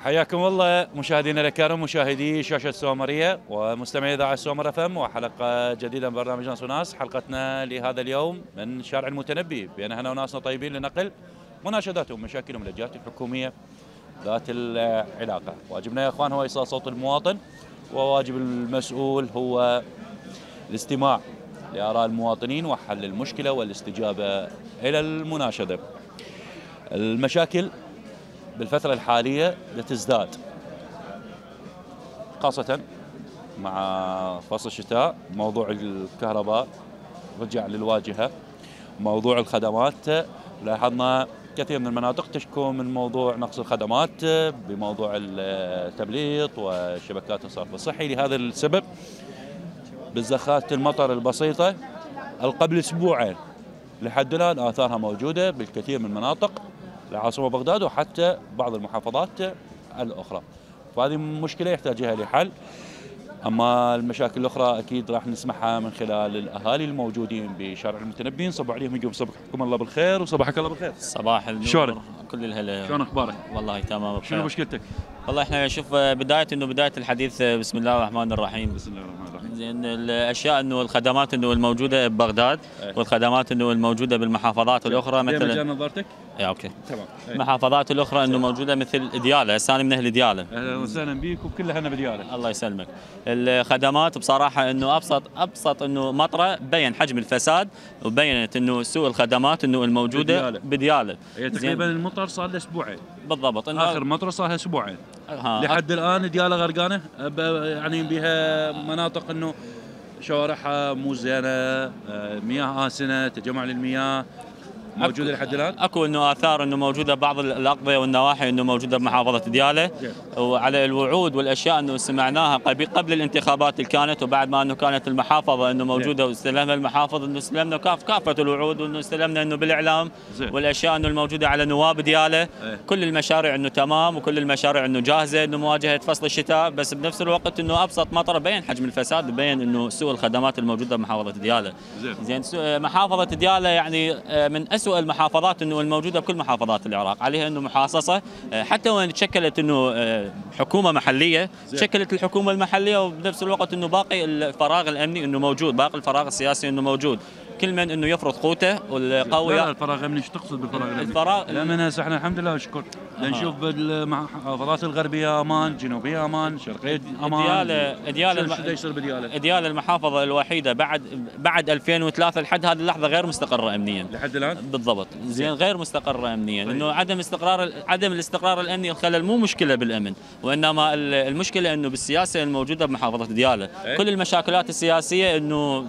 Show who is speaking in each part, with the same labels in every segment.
Speaker 1: حياكم الله مشاهدينا الكرام، مشاهدي شاشة السومرية ومستمعي إذاعة السومر FM، وحلقة جديدة من برنامج ناس وناس. حلقتنا لهذا اليوم من شارع المتنبي، بين هنا وناسنا طيبين لنقل مناشداتهم ومشاكلهم للجهات الحكومية ذات العلاقة. واجبنا يا اخوان هو إيصال صوت المواطن، وواجب المسؤول هو الاستماع لآراء المواطنين وحل المشكلة والاستجابة إلى المناشدة. المشاكل بالفترة الحالية تزداد، خاصة مع فصل الشتاء. موضوع الكهرباء رجع للواجهة، موضوع الخدمات لاحظنا كثير من المناطق تشكو من موضوع نقص الخدمات بموضوع التبليط وشبكات الصرف الصحي. لهذا السبب بالزخات المطر البسيطة قبل أسبوعين لحد الآن آثارها موجودة بالكثير من المناطق العاصمة بغداد وحتى بعض المحافظات الأخرى، فهذه مشكلة يحتاجها لحل. أما المشاكل الأخرى أكيد راح نسمعها من خلال الأهالي الموجودين بشارع المتنبي. نصب عليهم يجوا صبحكم الله بالخير وصباحك الله بالخير.
Speaker 2: صباح النور.
Speaker 1: شلونك؟
Speaker 2: كل الهلا.
Speaker 1: شلون أخبارك؟
Speaker 2: والله تمام بخير.
Speaker 1: شنو مشكلتك؟
Speaker 2: والله احنا شوف بداية الحديث بسم الله الرحمن الرحيم.
Speaker 1: بسم الله الرحمن الرحيم.
Speaker 2: زين الاشياء انه الخدمات انه الموجوده ببغداد والخدمات انه الموجوده بالمحافظات الاخرى مثل
Speaker 1: مجال نظارتك؟
Speaker 2: اوكي
Speaker 1: تمام.
Speaker 2: المحافظات الاخرى انه موجوده مثل دياله. هسه انا من اهل دياله.
Speaker 1: اهلا وسهلا بيك وكلها هنا بدياله.
Speaker 2: الله يسلمك. الخدمات بصراحه انه ابسط انه مطره بين حجم الفساد وبينت انه سوء الخدمات انه الموجوده بدياله.
Speaker 1: هي تقريبا المطر صار له اسبوعين
Speaker 2: بالضبط.
Speaker 1: اخر مطره صار لها اسبوعين لحد الان دياله غرقانه، يعني بها مناطق انه شوارعها مو زينه، مياه آسنة، تجمع للمياه موجوده لحد الان.
Speaker 2: اكو انه اثار انه موجوده بعض الاقضيه والنواحي انه موجوده بمحافظه دياله، وعلى الوعود والاشياء انه سمعناها قبل الانتخابات اللي كانت وبعد ما انه كانت المحافظه انه موجوده واستلمنا المحافظ انه استلمنا كافه الوعود وانه استلمنا انه بالاعلام والاشياء انه الموجوده على نواب دياله. كل المشاريع انه تمام وكل المشاريع انه جاهزه انه مواجهه فصل الشتاء، بس بنفس الوقت انه ابسط مطر بين حجم الفساد وبين انه سوء الخدمات الموجوده بمحافظه دياله. زين محافظه دياله يعني من اسوء المحافظات انه الموجوده بكل محافظات العراق، عليها انه محاصصه حتى وين تشكلت انه حكومه محليه، شكلت الحكومه المحليه وبنفس الوقت انه باقي الفراغ الامني انه موجود، باقي الفراغ السياسي انه موجود. كل من انه يفرض قوته والقوي.
Speaker 1: لا الفراغ الامني ايش تقصد بالفراغ الامني؟ الامن هسه احنا الحمد لله والشكر نشوف بالمحافظات الغربيه امان، جنوبيه امان، شرقيه امان. دياله شو يصير بدياله؟
Speaker 2: دياله المحافظه الوحيده بعد 2003 لحد هذه اللحظه غير مستقره امنيا.
Speaker 1: لحد الان؟
Speaker 2: بالضبط. زين غير مستقره امنيا، انه عدم الاستقرار الامني الخلل مو مشكله بالامن، وانما المشكله انه بالسياسه الموجوده بمحافظه دياله. كل المشاكلات السياسيه انه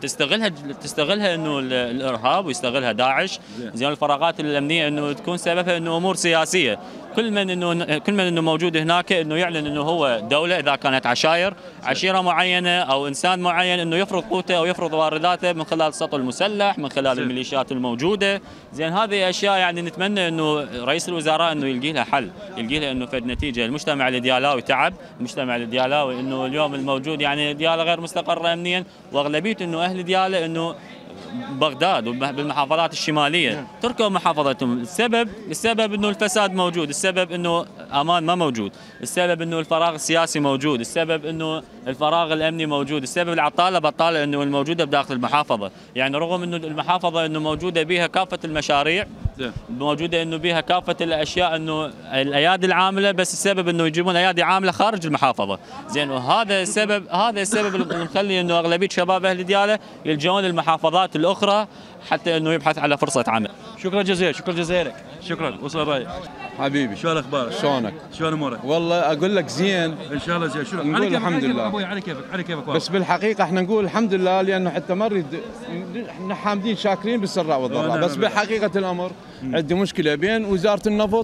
Speaker 2: تستغلها انه الارهاب ويستغلها داعش. زين الفراغات الامنيه انه تكون سببها انه امور سياسيه. كل من انه موجود هناك انه يعلن انه هو دوله، اذا كانت عشيره معينه او انسان معين انه يفرض قوته او يفرض وارداته من خلال السطو المسلح، من خلال الميليشيات الموجوده. زين هذه اشياء يعني نتمنى انه رئيس الوزراء انه يلقي لها حل، يلقي لها انه فد نتيجه. المجتمع الديالاوي تعب، المجتمع الديالاوي انه اليوم الموجود يعني دياله غير مستقره امنيا، واغلبيه انه اهل دياله انه بغداد وبالمحافظات الشماليه تركوا محافظتهم. السبب انه الفساد موجود، السبب انه امان ما موجود، السبب انه الفراغ السياسي موجود، السبب انه الفراغ الامني موجود، السبب العطاله بطاله انه الموجوده بداخل المحافظه. يعني رغم انه المحافظه انه موجوده بها كافه المشاريع، موجوده انه بها كافه الاشياء انه الايادي العامله، بس السبب انه يجيبون ايادي عامله خارج المحافظه. زين وهذا السبب اللي مخلي انه اغلبيه شباب اهل دياله يلجؤون المحافظات الاخرى حتى انه يبحث على فرصه عمل.
Speaker 1: شكرا جزيلا لك. شكرا وصل رايك
Speaker 3: حبيبي.
Speaker 1: شو اخبارك؟
Speaker 3: شلونك؟
Speaker 1: شلون امورك؟
Speaker 3: والله اقول لك زين
Speaker 1: ان شاء الله زين. شو
Speaker 3: نقول الحمد لله
Speaker 1: ابوي على كيفك
Speaker 3: بس بالحقيقه احنا نقول الحمد لله لانه حتى ما نريد احنا حامدين شاكرين بالسراء والضراء، بس بحقيقه الامر عندي مشكله بين وزاره النفط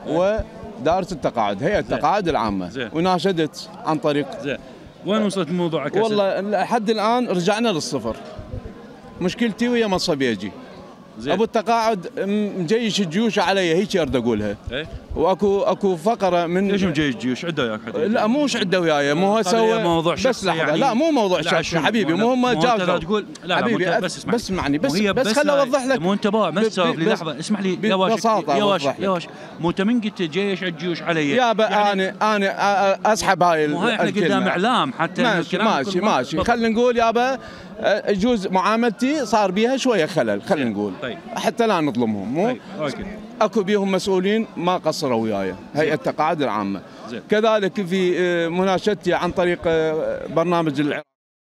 Speaker 3: ودائره التقاعد، هيئه التقاعد العامه، وناشدت عن طريق
Speaker 1: وين وصلت الموضوع؟
Speaker 3: والله لحد الان رجعنا للصفر. مشكلتي ويا مصبيجي ابو التقاعد مجيش الجيوش علي، هيك اريد اقولها. واكو فقره من
Speaker 1: ليش مجي الجيوش عنده وياك حد؟
Speaker 3: لا مش عنده وياي، مو هو سوى
Speaker 1: موضوع
Speaker 3: بس لحظه
Speaker 1: يعني
Speaker 3: لا مو موضوع شخصي حبيبي، مو هم جاوزوا
Speaker 1: تقول لا
Speaker 3: حبيبي
Speaker 1: بس
Speaker 3: اسمعني بس خليني اوضح لك.
Speaker 1: مو انت بس سولف لي لحظه اسمح لي يا واش مو انت من قلت جيش الجيوش علي
Speaker 3: يابا يعني انا اسحب هاي
Speaker 1: مو هاي احنا قدام اعلام حتى
Speaker 3: ماشي خلينا نقول يابا يجوز معاملتي صار بيها شويه خلل خلينا نقول
Speaker 1: طيب.
Speaker 3: حتى لا نظلمهم مو
Speaker 1: طيب.
Speaker 3: اكو بيهم مسؤولين ما قصروا وياي هيئه التقاعد العامه
Speaker 1: زي.
Speaker 3: كذلك في مناشدتي عن طريق برنامج العراق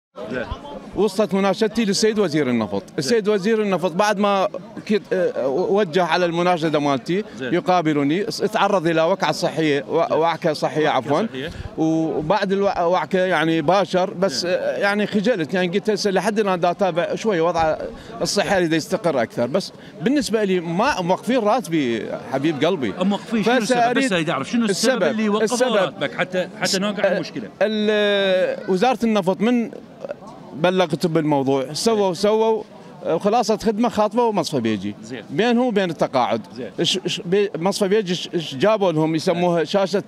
Speaker 3: وصلت مناشدتي للسيد وزير النفط. السيد وزير النفط بعد ما وجه على المناشده مالتي يقابلني، تعرض الى وعكه صحيه عفوا، وبعد الوعكه يعني باشر بس يعني خجلت، يعني قلت هسه لحد الان دا اتابع شوي وضع الصحي اريد يستقر اكثر، بس بالنسبه لي ما موقفين راتبي حبيب قلبي.
Speaker 1: موقفين شنو السبب؟ بس اريد اعرف شنو السبب اللي وقفوا راتبك حتى نوقع المشكله.
Speaker 3: وزاره النفط من بلغت بالموضوع سووا خلاصه خدمه خاطبه ومصفى بيجي بينهم وبين التقاعد. مصفى بيجي جابوا لهم يسموها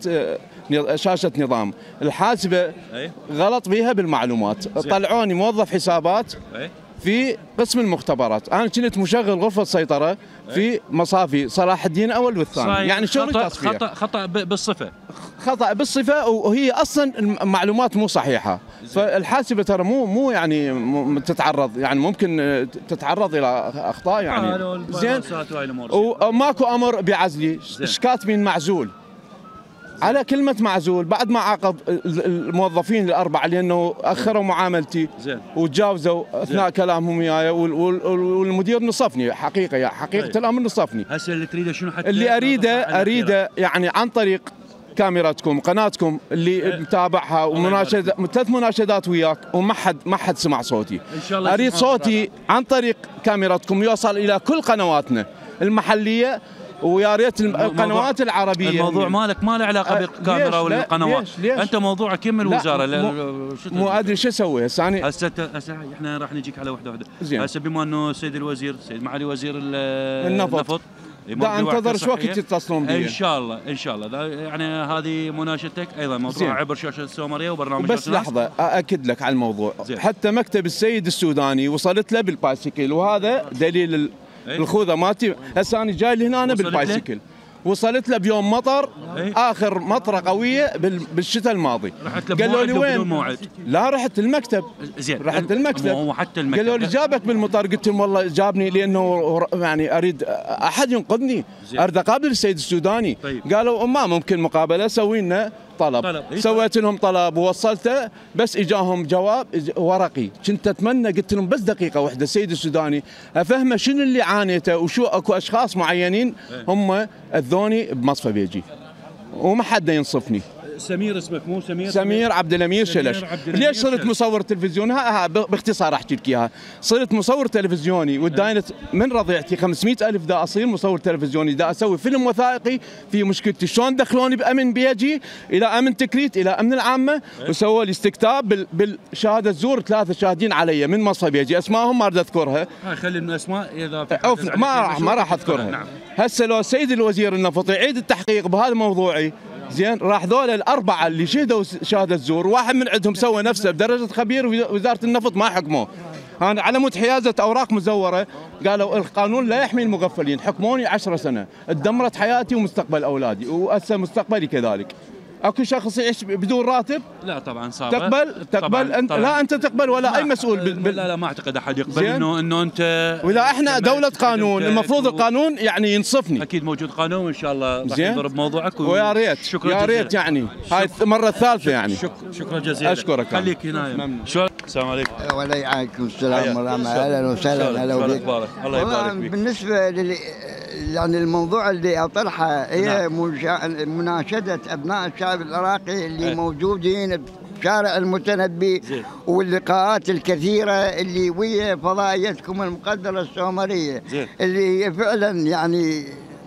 Speaker 3: شاشه نظام الحاسبه غلط بيها بالمعلومات. طلعوني موظف حسابات في قسم المختبرات، انا كنت مشغل غرفه سيطره في مصافي صلاح الدين الاول والثاني، يعني شغل تصفيه.
Speaker 1: خطا بالصفه،
Speaker 3: خطا بالصفه، وهي اصلا المعلومات مو صحيحه. فالحاسبه ترى مو يعني تتعرض، يعني ممكن تتعرض الى اخطاء يعني زين. وماكو امر بعزلي، ايش كاتبين معزول على كلمة معزول بعد ما عاقب الموظفين الأربعة لأنه أخروا معاملتي وتجاوزوا أثناء كلامهم وياي، والمدير نصفني حقيقة الأمر نصفني.
Speaker 1: هسه اللي تريده شنو؟ حتى
Speaker 3: اللي أريده يعني عن طريق كاميراتكم قناتكم اللي متابعها 3 مناشدات وياك وما حد سمع صوتي.
Speaker 1: إن شاء الله
Speaker 3: أريد صوتي عن طريق كاميراتكم يوصل إلى كل قنواتنا المحلية ويا ريت القنوات العربيه.
Speaker 1: الموضوع مالك ما له علاقه بالكاميرا ولا القنوات. ليش؟ انت موضوعك يم الوزاره.
Speaker 3: مو ادري شو اسوي هسه.
Speaker 1: هسه احنا راح نجيك على وحده. هسه بما انه السيد الوزير سيد معالي وزير النفط
Speaker 3: دا انتظر شو وقت تتصلون بي.
Speaker 1: ان شاء الله يعني هذه مناشدتك ايضا موضوع عبر شاشه السومريه وبرنامج
Speaker 3: بس لحظه ااكد لك على الموضوع. حتى مكتب السيد السوداني وصلت له بالبايسكل، وهذا دليل الخوذه مالتي. هسه انا جاي لهنا بالبايسكل، وصلت له بيوم مطر اخر مطره قويه بالشتاء الماضي.
Speaker 1: قالوا لي وين؟ موعد.
Speaker 3: لا رحت المكتب.
Speaker 1: زين
Speaker 3: رحت المكتب
Speaker 1: وحتى المكتب
Speaker 3: قالوا لي جابك بالمطر، قلت لهم والله جابني لانه يعني اريد احد ينقذني، اريد اقابل السيد السوداني.
Speaker 1: طيب.
Speaker 3: قالوا ما ممكن مقابله، سوي لنا طلب. سويت لهم طلب ووصلته، بس اجاهم جواب ورقي. كنت اتمنى قلت لهم بس دقيقه واحده السيد السوداني افهمه شنو اللي عانيته وشو اكو اشخاص معينين هم اذوني بمصفى بيجي وما حد ينصفني.
Speaker 1: سمير اسمك مو
Speaker 3: سمير عبد الامير شلش. ليش صرت مصور تلفزيون؟ باختصار احكي لك اياها. صرت مصور تلفزيوني وداينت من رضيعتي 500,000 دا اصير مصور تلفزيوني، دا اسوي فيلم وثائقي في مشكلتي شلون دخلوني بامن بيجي الى امن تكريت الى امن العامه، وسووا لي استكتاب بالشهاده زور 3 شاهدين علي من مصفى بيجي، اسمائهم ما اريد اذكرها.
Speaker 1: خلي الاسماء اذا
Speaker 3: ما راح اذكرها. نعم. هسه لو السيد الوزير النفط يعيد التحقيق بهذا موضوعي زين، راح ذول الأربعة اللي شهدوا شهادة زور واحد من عندهم سوى نفسه بدرجة خبير وزارة النفط ما حكموه. أنا على مود حيازة أوراق مزورة، قالوا القانون لا يحمي المغفلين، حكموني 10 سنة، اتدمرت حياتي ومستقبل أولادي وهسه مستقبلي كذلك. اكو شخص يعيش بدون راتب؟
Speaker 1: لا طبعا صعب.
Speaker 3: تقبل انت؟ لا انت تقبل ولا اي مسؤول
Speaker 1: لا ما اعتقد احد يقبل انه انت.
Speaker 3: واذا احنا دوله قانون المفروض القانون يعني ينصفني.
Speaker 1: اكيد موجود قانون وان شاء الله راح يضرب موضوعك
Speaker 3: ويا ريت يا ريت يعني هاي المره الثالثه يعني.
Speaker 1: شكرا جزيلا.
Speaker 3: اشكرك.
Speaker 1: خليك هنا. السلام عليكم.
Speaker 4: وعليكم السلام ورحمه. اهلا وسهلا.
Speaker 1: هلا بك. الله يبارك فيك.
Speaker 4: بالنسبه يعني الموضوع اللي اطرحه هي مناشده ابناء الشعب العراقي اللي موجودين بشارع المتنبي، واللقاءات الكثيره اللي ويا فضائيتكم المقدره السومريه اللي هي فعلا يعني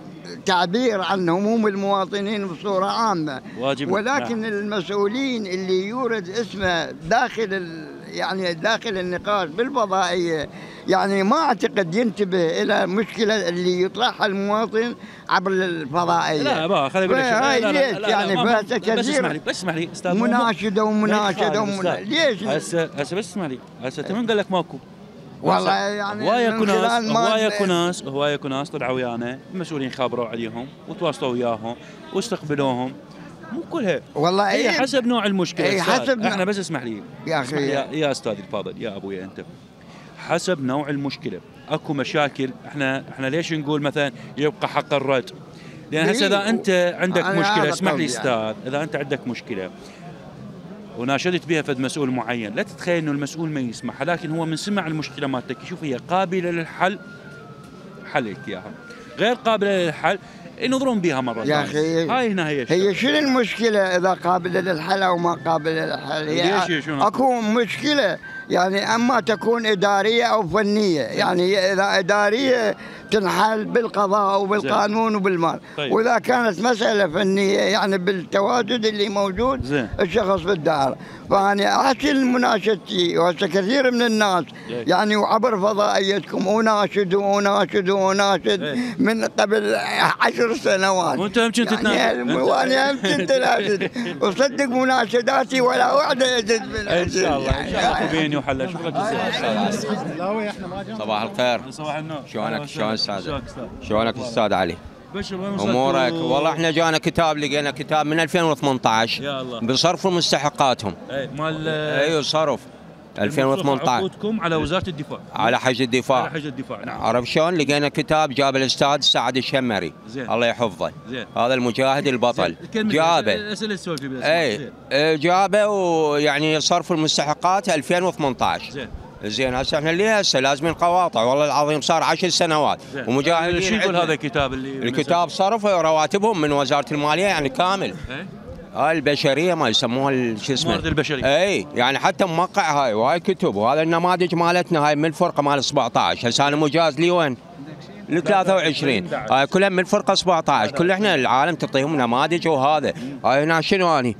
Speaker 4: تعبير عن هموم المواطنين بصوره عامه. ولكن المسؤولين اللي يورد اسمه داخل النقاش بالفضائيه يعني ما اعتقد ينتبه الى المشكله اللي يطرحها المواطن عبر الفضائيه.
Speaker 1: لا بقى خليني اقول لك
Speaker 4: ليش يعني فات كثير
Speaker 1: بس اسمح لي استاذ
Speaker 4: مناشده ليش؟
Speaker 1: هسه بس اسمح لي هسه انت من قال لك ماكو؟
Speaker 4: والله يعني
Speaker 1: هوايه ناس طلعوا ويانا المسؤولين خابروا عليهم وتواصلوا وياهم واستقبلوهم، مو كلها
Speaker 4: والله
Speaker 1: هي حسب نوع المشكله.
Speaker 4: حسب
Speaker 1: احنا بس اسمح لي
Speaker 4: يا اخي
Speaker 1: يا استاذي الفاضل يا ابويا، انت حسب نوع المشكله. اكو مشاكل احنا ليش نقول مثلا يبقى حق الرد؟ لان هسه اذا انت عندك مشكله، اسمح لي استاذ، اذا انت عندك مشكله وناشدت بها فد مسؤول معين، لا تتخيل انه المسؤول ما يسمعها، لكن هو من سمع المشكله مالتك يشوف هي قابله للحل حلك اياها، غير قابله للحل ينظرون بها مره
Speaker 4: يا اخي.
Speaker 1: هاي هنا
Speaker 4: هي شنو المشكله اذا قابله للحل او ما قابله للحل؟
Speaker 1: ليش
Speaker 4: اكو مشكله يعني اما تكون اداريه او فنيه، يعني اذا اداريه تنحل بالقضاء وبالقانون وبالمال،
Speaker 1: طيب.
Speaker 4: واذا كانت مساله فنيه يعني بالتواجد اللي موجود الشخص بالدائره. فانا احسن مناشدتي وهسه كثير من الناس يعني وعبر فضائيتكم اناشد من قبل 10 سنوات،
Speaker 1: وانت يمكن تتناشد
Speaker 4: وانا يمكن تناشد وصدق مناشداتي ولا وحده يزيد منها
Speaker 1: ان شاء الله. ان شاء الله بيني وحلا. شكرا جزيلا.
Speaker 5: صباح الخير.
Speaker 1: صباح النور.
Speaker 5: شلونك استاذ؟ شلونك استاذ علي؟
Speaker 1: بشر
Speaker 5: امورك؟ والله احنا جانا كتاب، لقينا كتاب من 2018
Speaker 1: يا الله
Speaker 5: بصرفوا مستحقاتهم.
Speaker 1: اي مال
Speaker 5: ايوه صرف 2018
Speaker 1: عقودكم على وزاره الدفاع،
Speaker 5: على حج الدفاع.
Speaker 1: على حج الدفاع نعم.
Speaker 5: عرف شلون؟ لقينا كتاب جاب الاستاذ سعد الشمري الله يحفظه.
Speaker 1: زين.
Speaker 5: هذا المجاهد البطل جابه.
Speaker 1: اسئله السوالف بس.
Speaker 5: اي جابه، ويعني صرف المستحقات 2018.
Speaker 1: زين.
Speaker 5: زين هسه احنا اللي هسه لازمين قواطع، والله العظيم صار 10 سنوات ومجاهدين.
Speaker 1: شو يقول هذا الكتاب اللي
Speaker 5: الكتاب صرف رواتبهم من وزاره الماليه يعني كامل. هاي البشريه ما يسموها شو اسمه؟
Speaker 1: الموارد البشريه.
Speaker 5: اي يعني حتى موقع هاي وهاي كتب، وهذا النماذج مالتنا هاي من الفرقه مال 17. هسه انا مجاز لي وين؟ ل 23. هاي كلها من الفرقه 17. كل احنا العالم تعطيهم نماذج. وهذا هاي هنا شنو اني؟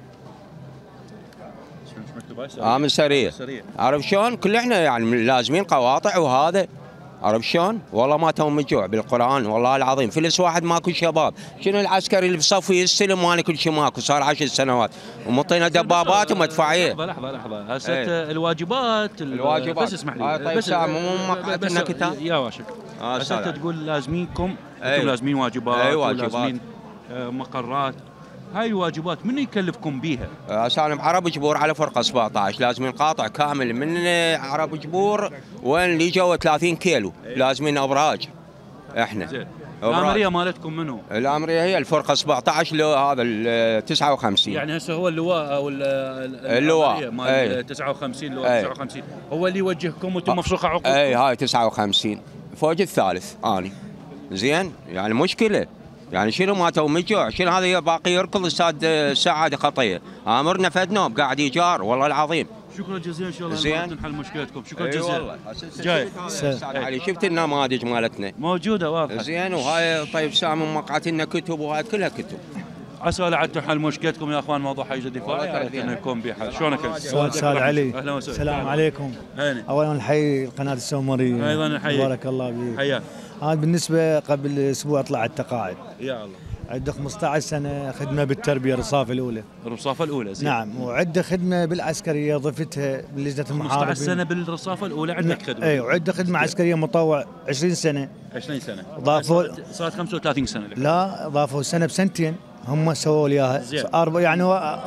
Speaker 5: من سريه. عرف شلون؟ كل احنا يعني لازمين قواطع. وهذا عرف شلون؟ والله ما توم الجوع بالقران والله العظيم. فلس واحد ماكو شباب. شنو العسكري اللي بصفي يستلم وانا كل شيء ماكو، صار 10 سنوات ومطينا دبابات ومدفعيه.
Speaker 1: لحظه هسه الواجبات بس اسمح لي.
Speaker 5: طيب سامي مو مقعدنا كتاب
Speaker 1: يا واشك. هسه انت تقول لازمينكم، انتم لازمين واجبات.
Speaker 5: واجبات
Speaker 1: مقرات. هاي الواجبات من يكلفكم بيها؟
Speaker 5: انا بعرب جبور على فرقه 17 لازم قاطع كامل من عرب جبور وين اللي جوا 30 كيلو لازمين ابراج احنا.
Speaker 1: زين. الامريه مالتكم منو؟
Speaker 5: الامريه هي الفرقه 17 هذا ال 59.
Speaker 1: يعني هسه هو اللواء او
Speaker 5: اللواء
Speaker 1: مال 59 اللواء 59 هو اللي يوجهكم وانتم مفسوخه عقودكم؟
Speaker 5: اي هاي 59 فوق الثالث اني. زين يعني مشكله. يعني شنو ما تو مجوع؟ شنو هذا باقي يركض استاذ سعد خطيه امرنا فد نوم قاعد يجار والله العظيم.
Speaker 1: شكرا جزيلا. ان شاء الله تنحل مشكلتكم. شكرا جزيلا.
Speaker 5: والله جاي استاذ علي شفت النماذج مالتنا
Speaker 1: موجوده واضحه.
Speaker 5: زين. وهاي طيب سامي موقعت لنا كتب وهاي كلها كتب.
Speaker 1: عسى لعل تنحل مشكلتكم يا اخوان. موضوع حيز الدفاع انه يكون بحل. شلونك
Speaker 6: استاذ علي؟ اهلا وسهلا. السلام عليكم. اولا نحيي القناه السومريه.
Speaker 1: ايضا نحييك.
Speaker 6: بارك الله فيك.
Speaker 1: حياك.
Speaker 6: هذا بالنسبه قبل اسبوع طلع التقاعد.
Speaker 1: يا الله.
Speaker 6: عنده 15 سنه خدمه بالتربيه الرصافه الاولى.
Speaker 1: الرصافه الاولى زين.
Speaker 6: نعم. وعنده خدمه بالعسكريه ضفتها بلجنه المحاربين.
Speaker 1: 15 سنه بالرصافه الاولى عندك خدمه.
Speaker 6: اي وعنده خدمه عسكريه مطوع 20 سنه.
Speaker 1: 20 سنه.
Speaker 6: ضافوا
Speaker 1: صارت 35 سنه لك.
Speaker 6: لا ضافوا سنه بسنتين هم سووا لي اياها. يعني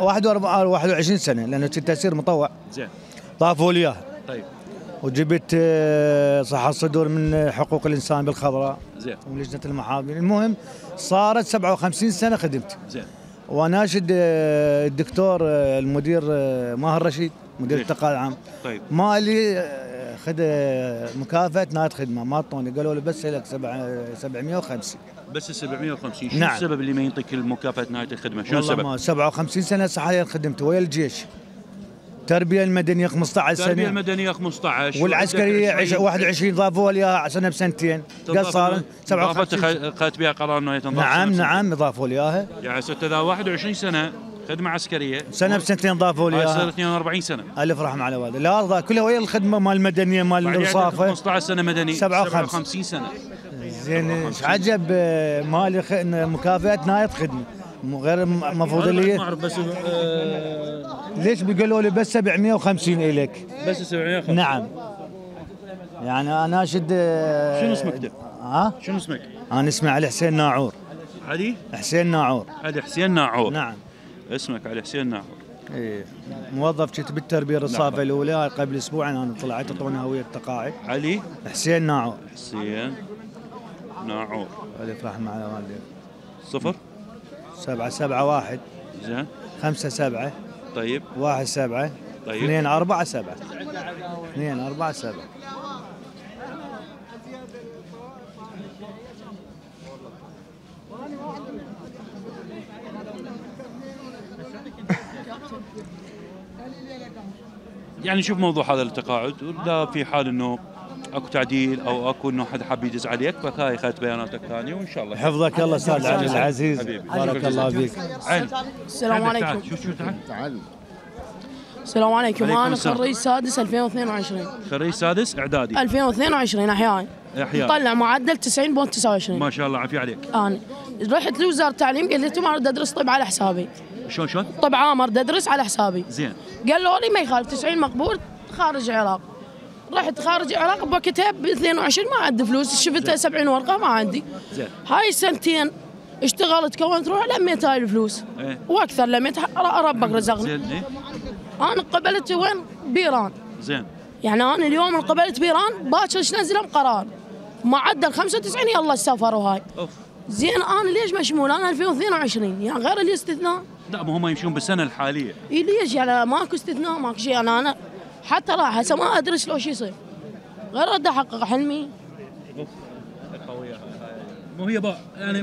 Speaker 6: 21 سنه لانه كنت اسير مطوع.
Speaker 1: زين.
Speaker 6: ضافوا لي اياها.
Speaker 1: طيب.
Speaker 6: وجبت صحة الصدور من حقوق الانسان بالخضراء.
Speaker 1: زين.
Speaker 6: ومن لجنه المحامين. المهم صارت 57 سنه خدمت.
Speaker 1: زين.
Speaker 6: وناشد الدكتور المدير ماهر رشيد مدير التقاعد العام.
Speaker 1: طيب.
Speaker 6: ما لي خذ مكافاه نهايه خدمه ما اعطوني قالوا له بس لك 750.
Speaker 1: بس 750. شو
Speaker 6: نعم.
Speaker 1: السبب اللي ما ينطيك المكافاه نهايه الخدمه؟ شو السبب؟
Speaker 6: والله 57 سنه صحيح خدمت ويا الجيش. التربيه المدنية 15 سنه.
Speaker 1: التربيه المدنيه 15
Speaker 6: والعسكريه 21 ضافوا لي اياها سنه بسنتين. صار
Speaker 1: 57 اخذت بها قرار انه يتنضاف.
Speaker 6: نعم ضافوا لي اياها.
Speaker 1: يعني ست اذا 21 سنه خدمه عسكريه
Speaker 6: سنه بسنتين ضافوا لي
Speaker 1: صار
Speaker 6: اياها.
Speaker 1: 42 سنه.
Speaker 6: الف رحمه على والدي. الارض كلها ويا الخدمه مال المدنيه مال الوصافه.
Speaker 1: 15 سنه مدني 57 سنه.
Speaker 6: زين ايش عجب مالي مكافاه نهايه خدمه غير المفروض لي.
Speaker 1: ما اعرف بس
Speaker 6: ليش بيقولوا لي بس 750 الك؟
Speaker 1: بس 750.
Speaker 6: نعم. يعني انا اشد.
Speaker 1: شنو اسمك انت؟
Speaker 6: ها؟
Speaker 1: شنو اسمك؟
Speaker 6: انا اسمي علي حسين ناعور.
Speaker 1: علي؟
Speaker 6: حسين ناعور.
Speaker 1: علي حسين ناعور.
Speaker 6: نعم.
Speaker 1: اسمك علي حسين ناعور.
Speaker 6: ايه موظف كنت بالتربيه الصافه الاولى قبل اسبوعين انا طلعت اعطونا هويه التقاعد.
Speaker 1: علي
Speaker 6: حسين ناعور.
Speaker 1: حسين ناعور.
Speaker 6: الف رحمه على والديك.
Speaker 1: 0
Speaker 6: 771
Speaker 1: زين
Speaker 6: 57
Speaker 1: طيب
Speaker 6: 17
Speaker 1: طيب
Speaker 6: 247 247.
Speaker 1: يعني شوف موضوع هذا التقاعد، لا في حال انه اكو تعديل او اكو انه حد حاب يدز عليك، فهاي اخذت بياناتك ثانيه وان شاء الله
Speaker 6: حفظك الله استاذ علي العزيز. بارك الله فيك.
Speaker 7: السلام عليكم.
Speaker 1: شو تعال.
Speaker 7: السلام عليكم.
Speaker 1: عليكم
Speaker 7: انا
Speaker 1: السلام.
Speaker 7: خريج سادس 2022.
Speaker 1: خريج سادس اعدادي
Speaker 7: 2022 احياء.
Speaker 1: احياء.
Speaker 7: طلع معدل 90.29.
Speaker 1: ما شاء الله عافيه عليك.
Speaker 7: انا رحت لوزاره التعليم قلت لهم اريد ادرس طب على حسابي.
Speaker 1: شلون؟
Speaker 7: طب عام اريد ادرس على حسابي.
Speaker 1: زين.
Speaker 7: قالوا لي ما يخالف 90 مقبول خارج العراق. رحت خارج العراق بوقتها ب 22 ما عندي فلوس، شفتها 70 ورقه ما عندي.
Speaker 1: زين.
Speaker 7: هاي السنتين اشتغلت كونت روح لميت هاي الفلوس.
Speaker 1: ايه.
Speaker 7: واكثر لميت ربك رزقني.
Speaker 1: زين. ايه.
Speaker 7: انا قبلت وين؟ بيران.
Speaker 1: زين.
Speaker 7: يعني انا اليوم انقبلت بيران باكر ايش نزلهم قرار معدل 95 يلا السفر وهاي.
Speaker 1: اوف.
Speaker 7: زين انا ليش مشمول؟ انا 2022 يعني غير الاستثناء.
Speaker 1: لا ما هم يمشون بالسنه الحاليه.
Speaker 7: إيه ليش يعني ماكو استثناء ماكو شيء. انا حتى راح هسه ما ادري لو شو يصير غير ارد احقق حلمي.
Speaker 1: مو هي بقى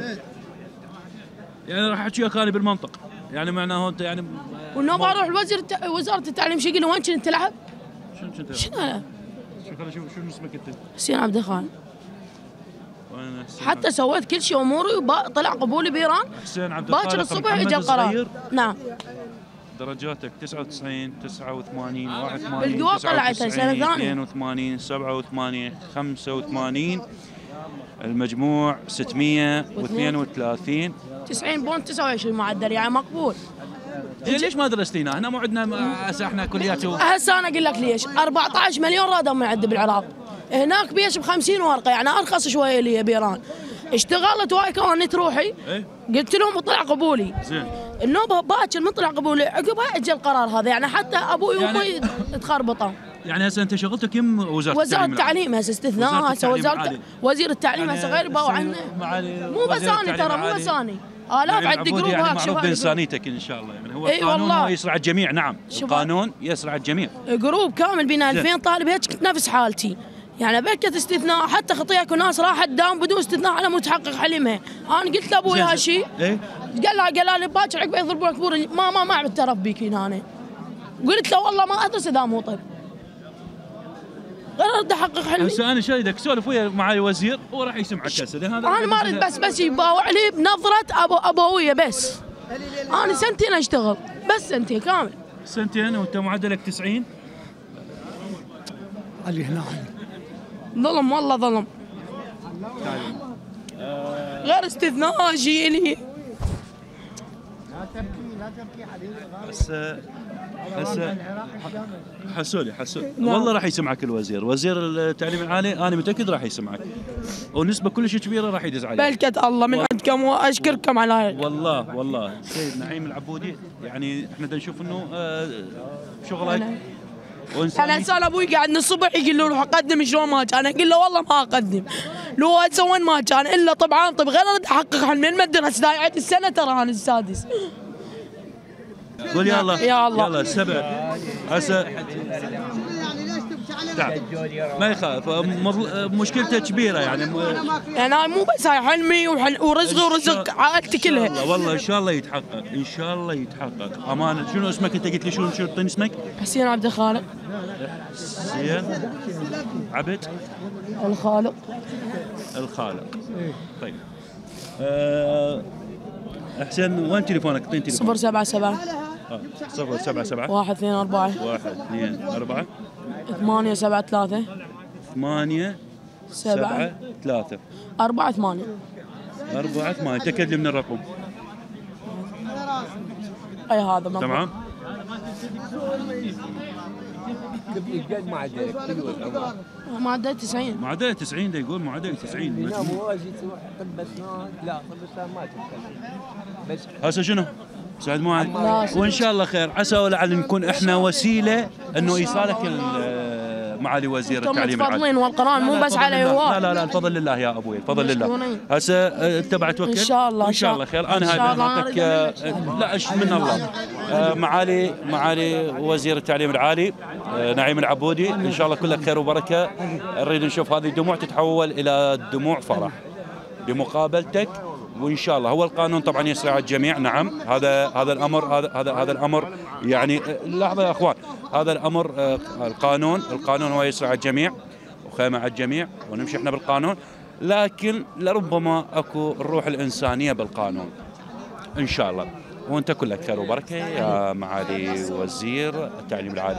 Speaker 1: يعني راح احكي لك انا بالمنطق، يعني معناه انت يعني
Speaker 7: والنوم اروح وزاره التعليم شو يقول لي وين كنت تلعب؟
Speaker 1: شنو كنت
Speaker 7: شنو انا؟
Speaker 1: شنو اسمك انت؟
Speaker 7: حسين عبد الخالق.
Speaker 1: وانا
Speaker 7: حتى سويت كل شيء اموري وطلع قبولي بيران.
Speaker 1: حسين عبد الخالق
Speaker 7: باكر الصبح اجى القرار. نعم.
Speaker 1: درجاتك 99 89 81
Speaker 7: بالقوة طلعتها سنة ثانية
Speaker 1: 82 87 85 المجموع 632
Speaker 7: 90.29 معدل يعني مقبول.
Speaker 1: ليش ما درستينا؟ هنا مو عندنا هسه احنا كليات.
Speaker 7: هسه انا اقول لك ليش 14 مليون راتب معد بالعراق. هناك بيش ب 50 ورقه يعني ارخص شويه لي بيران. اشتغلت واي كانت روحي. قلت لهم طلع قبولي.
Speaker 1: زين.
Speaker 7: النوبه باكر من طلع قبولي عقبها اجى القرار هذا يعني حتى ابوي وامي تخربطوا.
Speaker 1: يعني هسه انت شغلتك يم وزاره
Speaker 7: التعليم هسه استثناء هسه وزير التعليم هسه غير باو عنه. مو بس انا ترى مو بس انا آلاف عندي جروب
Speaker 1: يعني
Speaker 7: هاك
Speaker 1: معروف بإنسانيتك إن شاء الله. يعني هو
Speaker 7: اي
Speaker 1: القانون
Speaker 7: والله
Speaker 1: يسرع الجميع. نعم القانون يسرع الجميع.
Speaker 7: جروب كامل بين 2000 طالب هيك كنت نفس حالتي يعني بكت استثناء حتى خطيئك وناس راحت دام بدون استثناء على متحقق حلمها. انا قلت لابوي هالشيء.
Speaker 1: إيه؟
Speaker 7: قال لي باكر عقب يضربونك بور ما عم اعترف بيك هنا أنا. قلت له والله ما ادرس اذا مو طب غير ارد احقق حلمي.
Speaker 1: هسه انا شايدك سولف ويا معالي الوزير هو راح يسمعك هسه هذا.
Speaker 7: انا ما اريد بس يباوع لي بنظره ابويه بس. انا سنتين اشتغل بس سنتين كامل.
Speaker 1: سنتين وانت معدلك 90.
Speaker 6: علي هنا
Speaker 7: ظلم والله ظلم. غير استثناء شيء لي.
Speaker 1: هسه حسولي والله راح يسمعك الوزير، وزير التعليم العالي انا متاكد راح يسمعك ونسبه كلش كبيره راح يدز عليك.
Speaker 7: بلكة الله من عندكم واشكركم على هيك.
Speaker 1: والله السيد نعيم العبودي يعني احنا بدنا نشوف انه شغلك
Speaker 7: انا انسان ابوي قاعد من الصبح يقول له روح اقدم شلون ما كان اقول له والله ما اقدم. لو هسه وين ما كان الا طبعا طب غير اريد احقق حلمي المدرسه داي عندي السنه ترى انا السادس.
Speaker 1: قول يا الله
Speaker 7: يا الله
Speaker 1: يلا السبع هسه تعال ما يخاف مشكلته كبيره يعني
Speaker 7: مو بس هاي حلمي ورزقي ورزق عائلتي كلها.
Speaker 1: والله ان شاء الله يتحقق ان شاء الله يتحقق امانه. شنو اسمك انت قلت لي شنو تعطيني اسمك؟
Speaker 7: حسين عبد الخالق.
Speaker 1: حسين عبد
Speaker 7: الخالق.
Speaker 1: طيب حسين وين تليفونك؟ اعطيني تليفون.
Speaker 7: 077
Speaker 1: 077
Speaker 7: 124
Speaker 1: 124
Speaker 7: 873
Speaker 1: 8 7 3
Speaker 7: 4 8
Speaker 1: 4 8. تأكد لي من الرقم.
Speaker 7: اي هذا مضبوط.
Speaker 1: تمام.
Speaker 7: معدل 90.
Speaker 1: معدل 90 ده يقول معدل 90.
Speaker 5: لا ما بس
Speaker 1: هسه شنو؟ سعد معاذ وان شاء الله خير، عسى ولعل نكون احنا وسيله انه ايصالك معالي وزير التعليم العالي.
Speaker 7: متفضلين والقران مو بس على هو.
Speaker 1: لا الفضل لله يا ابوي، الفضل لله. هسه انت بعد توكل
Speaker 7: ان شاء الله.
Speaker 1: ان شاء الله خير. انا هذا اعطيك لا ايش من الله. معالي وزير التعليم العالي نعيم العبودي، ان شاء الله كلك خير وبركه. نريد نشوف هذه الدموع تتحول الى دموع فرح بمقابلتك، وان شاء الله هو القانون طبعا يسري على الجميع. نعم هذا الامر يعني لحظه يا اخوان، هذا الامر القانون هو يسري على الجميع وخيمه على الجميع ونمشي احنا بالقانون، لكن لربما اكو الروح الانسانيه بالقانون ان شاء الله. وانت كلك خير وبركه يا معالي وزير التعليم العالي.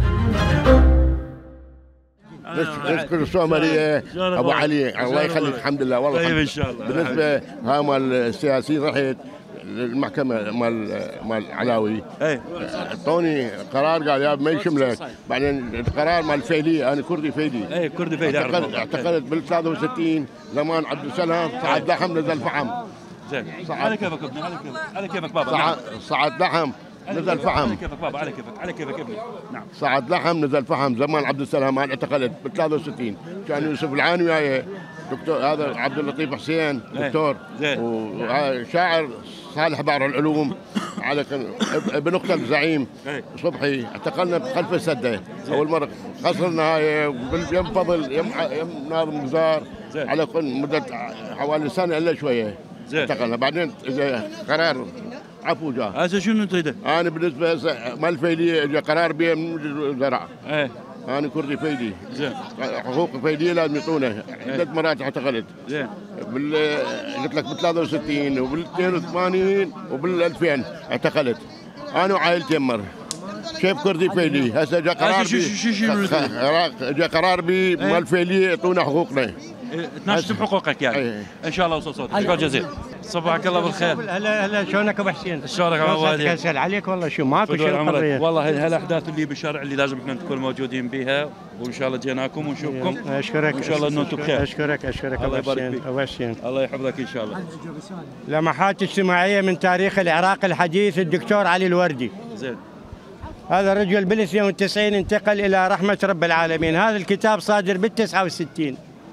Speaker 8: نشكر السومريه ابو علي، الله يخليك. الحمد لله والله.
Speaker 1: طيب ان شاء الله.
Speaker 8: بالنسبه ها مال السياسيين رحت المحكمه مال علاوي، اعطوني قرار قال يا ما يشملك. بعدين القرار مال الفيلي، انا كردي فيلي.
Speaker 1: كردي فيلي.
Speaker 8: اعتقلت بال 63 زمان عبد السلام، صعد لحم نزل فحم.
Speaker 1: زين على كيفك ابني، على كيفك بابا.
Speaker 8: صعد لحم نزل فحم.
Speaker 1: على كيفك بابا، على كيفك ابني. نعم.
Speaker 8: صعد لحم نزل فحم زمان عبد السلام، انا اعتقلت بال 63. كان يوسف العاني وياي، دكتور هذا عبد اللطيف حسين دكتور، وشاعر صالح بحر العلوم، على ابن اخت الزعيم صبحي. اعتقلنا بخلف السده اول مره، خسرنا هاي يم فضل يم ناظم جزار على مده حوالي سنه الا شويه. اعتقلنا بعدين قرار عفو جاء.
Speaker 1: هسه شنو تريده؟
Speaker 8: انا بالنسبه مال فيلي اجى قرار بيه من الوزراء. انا كردي فيلي. زين. حقوق فيلي لازم يعطونا. عدة مرات اعتقلت. زين. قلت لك بال 63 وبال 82 وبال 2000 اعتقلت. انا وعائلتي يمر. شيف كردي فيلي، هسه جاء قرار جاء قرار بي مال فيلي يعطونا حقوقنا.
Speaker 1: تناشد بحقوقك يعني. ان شاء الله وصل صوتك. شكرا جزيلا. صباحك الله بالخير.
Speaker 9: هلا شلونك ابو حسين؟
Speaker 1: شلونك ابو والدي؟
Speaker 9: اسال عليك والله شو ماكو شيء قضيه.
Speaker 1: والله هالاحداث اللي بالشارع اللي لازم احنا نكون موجودين بها، وان شاء الله جيناكم ونشوفكم.
Speaker 9: اشكرك.
Speaker 1: وان شاء الله انه انتم بخير.
Speaker 9: اشكرك
Speaker 1: الله يبارك فيك.
Speaker 9: ابو حسين
Speaker 1: الله يحفظك ان شاء الله.
Speaker 9: لمحات اجتماعيه من تاريخ العراق الحديث، الدكتور علي الوردي.
Speaker 1: زين.
Speaker 9: هذا الرجل بال 92 انتقل الى رحمه رب العالمين. هذا الكتاب صادر بال 69.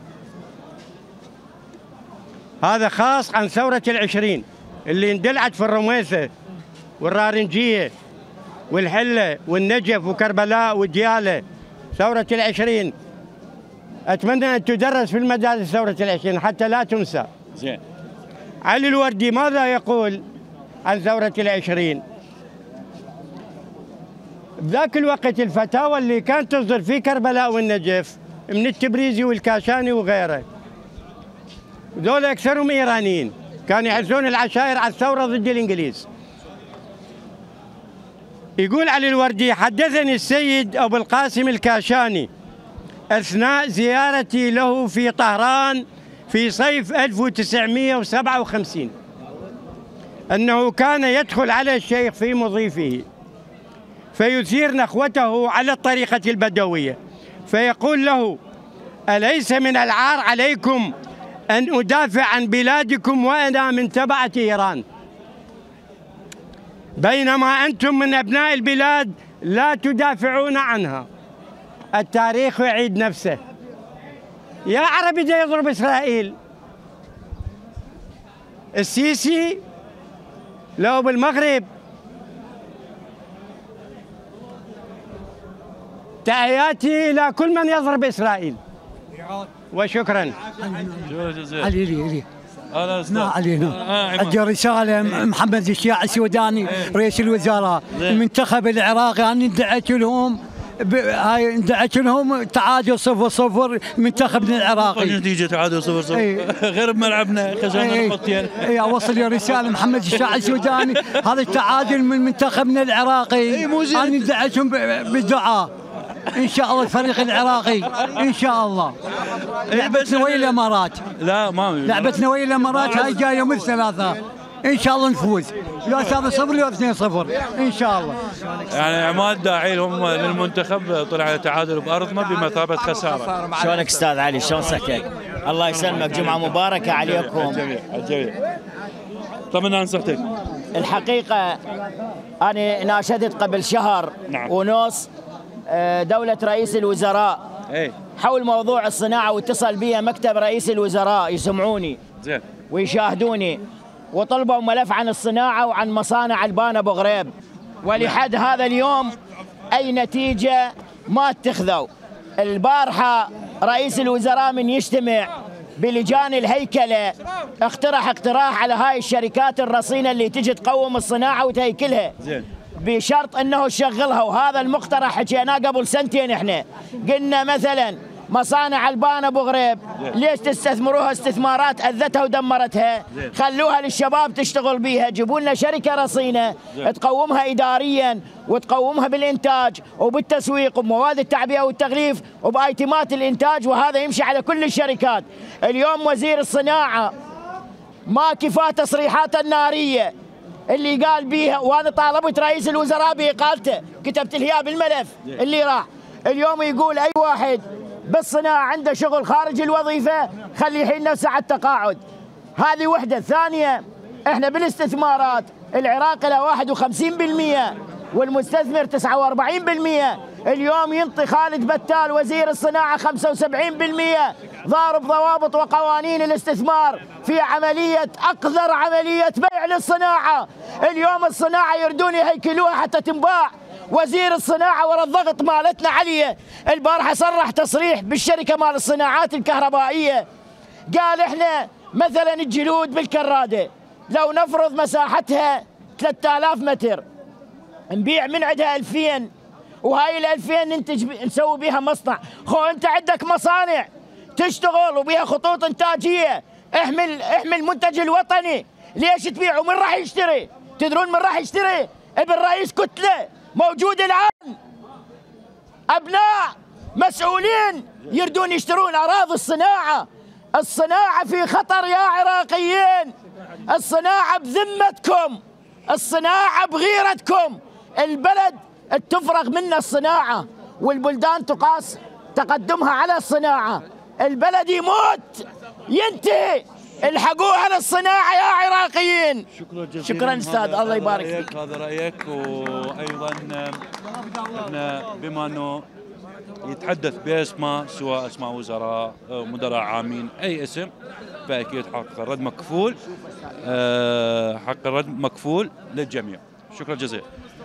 Speaker 9: هذا خاص عن ثورة العشرين اللي اندلعت في الرميثة والرارنجية والحلة والنجف وكربلاء وديالة. ثورة العشرين أتمنى أن تدرس في المدارس ثورة العشرين حتى لا تنسى.
Speaker 1: زين.
Speaker 9: علي الوردي ماذا يقول عن ثورة العشرين؟ بذاك الوقت الفتاوى اللي كانت تصدر في كربلاء والنجف من التبريزي والكاشاني وغيره، ذولا اكثرهم ايرانيين، كانوا يحثون العشائر على الثوره ضد الانجليز. يقول علي الوردي: حدثني السيد ابو القاسم الكاشاني اثناء زيارتي له في طهران في صيف 1957 انه كان يدخل على الشيخ في مضيفه فيثير نخوته على الطريقه البدويه، فيقول له: أليس من العار عليكم أن أدافع عن بلادكم وأنا من تبعة إيران، بينما أنتم من أبناء البلاد لا تدافعون عنها. التاريخ يعيد نفسه. يا عربي ده يضرب إسرائيل. السيسي لو بالمغرب. تحياتي إلى كل من يضرب إسرائيل وشكرا.
Speaker 10: علي أدي رسالة محمد الشياع السوداني رئيس الوزراء المنتخب العراقي. أنا ادعيت لهم هاي ندعكنهم تعادل 0-0 منتخبنا العراقي.
Speaker 1: نتيجه تعادل 0-0 غير بملعبنا خسرنا نقطتين.
Speaker 10: اي اوصل يا رساله محمد الشاعر السوداني هذا التعادل من منتخبنا العراقي. انا ندعكهم بالدعاء ان شاء الله الفريق العراقي ان شاء الله. لعبتنا ويا الامارات.
Speaker 1: لا ما
Speaker 10: لعبتنا ويا الامارات هاي جايه يوم الثلاثاء ان شاء الله نفوز. يا 3-0 يا 2-0 ان شاء الله.
Speaker 1: يعني عماد داعي لهم للمنتخب طلع تعادل بارضنا بمثابه خساره.
Speaker 11: شلونك استاذ علي؟ شلون صحتك؟ الله يسلمك، جمعه مباركه عليكم.
Speaker 1: الجميع. طمنا عن صحتك.
Speaker 11: الحقيقه انا ناشدت قبل شهر ونص دولة رئيس الوزراء حول موضوع الصناعة، واتصل بي مكتب رئيس الوزراء يسمعوني
Speaker 1: زين
Speaker 11: ويشاهدوني، وطلبوا ملف عن الصناعة وعن مصانع البان ابو غريب، ولحد هذا اليوم اي نتيجة ما اتخذوا. البارحة رئيس الوزراء من يجتمع بلجان الهيكلة اقتراح على هاي الشركات الرصينة اللي تجي تقوم الصناعة وتهيكلها
Speaker 1: زين
Speaker 11: بشرط انه تشغلها، وهذا المقترح حكيناه قبل سنتين. احنا قلنا مثلا مصانع البان ابو غريب ليش تستثمروها استثمارات اذتها ودمرتها؟ خلوها للشباب تشتغل بيها، جيبوا لنا شركه رصينه تقومها اداريا وتقومها بالانتاج وبالتسويق وبمواد التعبئه والتغليف وبايتمات الانتاج، وهذا يمشي على كل الشركات. اليوم وزير الصناعه ما كفاه تصريحاته الناريه اللي قال بيها، وانا طالبت رئيس الوزراء باقالته، كتبت له اياه بالملف اللي راح. اليوم يقول اي واحد بالصناعه عنده شغل خارج الوظيفه خلي يحيل نفسه على التقاعد. هذه وحده. ثانيه، احنا بالاستثمارات العراق له 51% والمستثمر 49%. اليوم ينطي خالد بتال وزير الصناعه 75%، ضارب ضوابط وقوانين الاستثمار في عمليه اقذر عمليه بيع للصناعه. اليوم الصناعه يردون يهيكلوها حتى تنباع. وزير الصناعه ورا الضغط مالتنا عليه البارحه صرح تصريح بالشركه مال الصناعات الكهربائيه، قال احنا مثلا الجلود بالكراده لو نفرض مساحتها 3000 متر نبيع من عندها 2000، وهاي ال 2000 نسوي بيها مصنع. خو انت عندك مصانع تشتغل وبيها خطوط انتاجيه، احمل المنتج الوطني. ليش تبيعوا؟ من راح يشتري؟ تدرون من راح يشتري؟ ابن رئيس كتله موجود الان، ابناء مسؤولين يردون يشترون اراضي الصناعه. الصناعه في خطر يا عراقيين، الصناعه بذمتكم، الصناعه بغيرتكم. البلد تفرغ منه الصناعه والبلدان تقاس تقدمها على الصناعه. البلد يموت ينتهي، الحقوها للصناعه يا عراقيين.
Speaker 1: شكرا جزيلا.
Speaker 11: شكرا استاذ، الله يبارك فيك.
Speaker 1: هذا رايك. وايضا احنا بما انه يتحدث باسماء سواء اسماء وزراء مدراء عامين اي اسم، فاكيد حق الرد مكفول، حق الرد مكفول للجميع. شكرا جزيلا.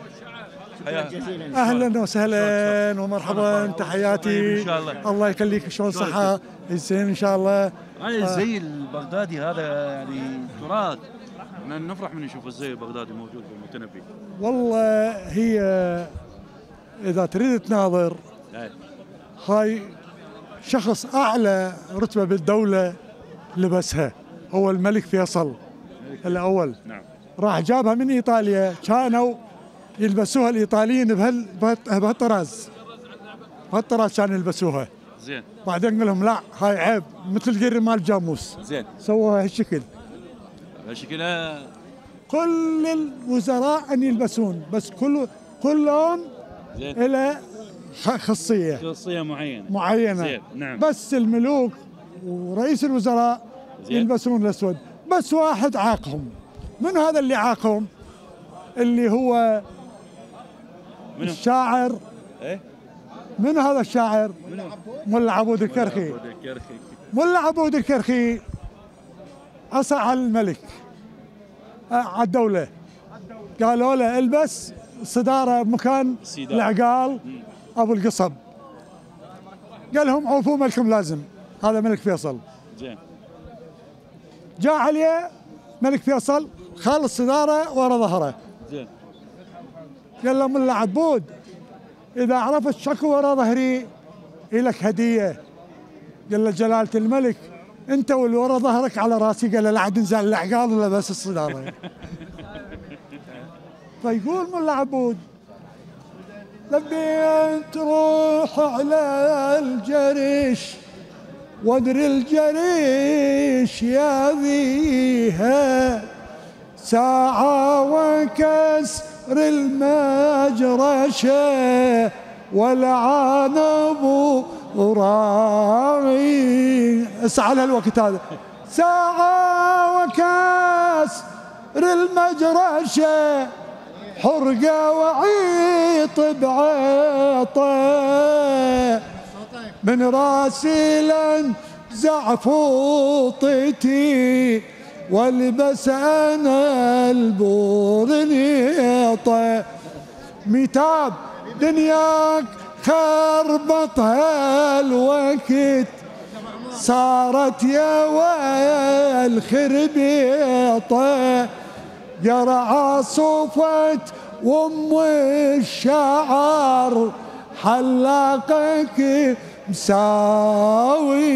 Speaker 12: اهلا وسهلا ومرحبا، تحياتي.
Speaker 1: ان شاء الله.
Speaker 12: الله يخليك. شلون صحه؟ زين ان شاء الله.
Speaker 1: الزي البغدادي هذا يعني تراث، نفرح من نشوف الزي البغدادي موجود بالمتنبي.
Speaker 12: والله هي اذا تريد تناظر هاي شخص اعلى رتبه بالدوله لبسها هو الملك فيصل الاول.
Speaker 1: نعم.
Speaker 12: راح جابها من ايطاليا، كانوا يلبسوها الايطاليين بهالطراز، بهالطراز كانوا يلبسوها.
Speaker 1: زين.
Speaker 12: بعدين قال لهم لا هاي عيب، مثل القري مال الجاموس.
Speaker 1: زين.
Speaker 12: سووها هالشكل.
Speaker 1: هالشكل.
Speaker 12: كل الوزراء ان يلبسون، بس كل لون له خاصيه معينه.
Speaker 1: زين. نعم.
Speaker 12: بس الملوك ورئيس الوزراء يلبسون الاسود. بس واحد عاقهم. من هذا اللي عاقهم؟ اللي هو منو؟ الشاعر.
Speaker 1: ايه؟
Speaker 12: من هذا الشاعر؟ ملا عبود الكرخي. ملا عبود الكرخي عصى على الملك، على الدولة، قالوا له البس صدارة مكان العقال أبو القصب. قال لهم عوفوا ملكم لازم، هذا ملك فيصل.
Speaker 1: زين.
Speaker 12: جاء عليه ملك فيصل خال الصدارة ورا ظهره.
Speaker 1: زين.
Speaker 12: قال له ملا عبود إذا عرفت شكو ورا ظهري إلك هدية. قال له جلالة الملك أنت واللي ورا ظهرك على راسي. قال له لا عاد نزال العقال ولا بس الصدارة. فيقول ملا عبود لبين تروح على الجريش وادري الجريش يا ذيها ساعة وكسر المجرشة والعنب راعي. اسعى لهالوقت هذا ساعة وكسر المجرشة حرقة وعيط بعيطة من راسي لنزع فوطتي والبس انا البورنيطة. ميتاب دنياك خربط هالوقت صارت يا ويل خربيطة قرعة صوفت وام الشعر حلاقك مساوي.